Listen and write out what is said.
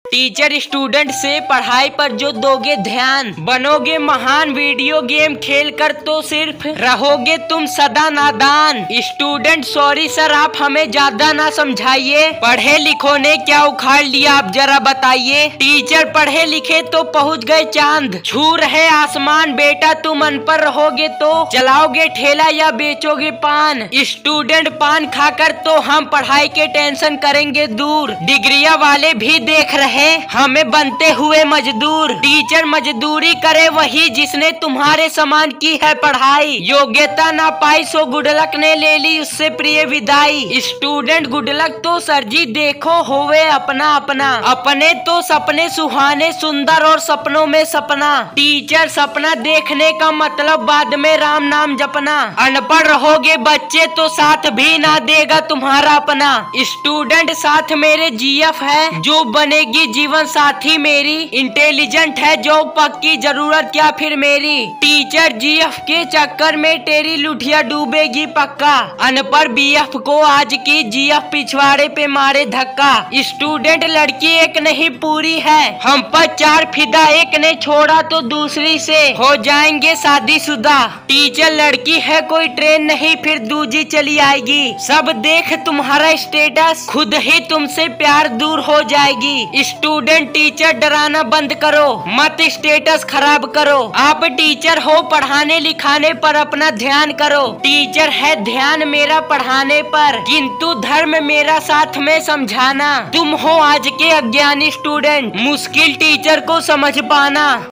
Teacher student से पढ़ाई पर जो दोगे ध्यान, बनोगे महान वीडियो गेम खेल कर तो सिर्फ रहोगे तुम सदा नादान। स्टूडेंट सॉरी सर आप हमें ज्यादा ना समझाइए, पढ़े लिखो ने क्या उखाड़ लिया आप जरा बताइए। टीचर पढ़े लिखे तो पहुंच गए चांद, छू रहे आसमान, बेटा तुम अनपढ़ रहोगे तो चलाओगे ठेला या बेचोगे पान। स्टूडेंट पान खाकर तो हम पढ़ाई के टेंशन करेंगे दूर, डिग्रिया वाले भी देख रहे हमें बनते हुए मजदूर। टीचर मजदूरी करे वही जिसने तुम्हारे समान की है पढ़ाई, योग्यता ना पाई सो गुडलक ने ले ली उससे प्रिय विदाई। स्टूडेंट गुडलक तो सर जी देखो होवे अपना अपना, अपने तो सपने सुहाने सुंदर और सपनों में सपना। टीचर सपना देखने का मतलब बाद में राम नाम जपना, अनपढ़ रहोगे बच्चे तो साथ भी ना देगा तुम्हारा अपना। स्टूडेंट साथ मेरे जीएफ है जो बनेगी जीवन साथी मेरी, इंटेलिजेंट है जो पक्की जरूरत क्या फिर मेरी। टीचर जीएफ के चक्कर में तेरी लुटिया डूबेगी पक्का, अनपढ़ बीएफ को आज की जीएफ पिछवाड़े पे मारे धक्का। स्टूडेंट लड़की एक नहीं पूरी है, हम पर 4 फिदा, एक ने छोड़ा तो दूसरी से हो जाएंगे शादीशुदा। टीचर लड़की है कोई ट्रेन नहीं फिर दूजी चली आएगी, सब देख तुम्हारा स्टेटस खुद ही तुमसे प्यार दूर हो जाएगी। स्टूडेंट टीचर डराना बंद करो, मत स्टेटस खराब करो, आप टीचर हो पढ़ाने लिखाने पर अपना ध्यान करो। टीचर है ध्यान मेरा पढ़ाने पर, किंतु धर्म मेरा साथ में समझाना। तुम हो आज के अज्ञानी स्टूडेंट, मुश्किल टीचर को समझ पाना।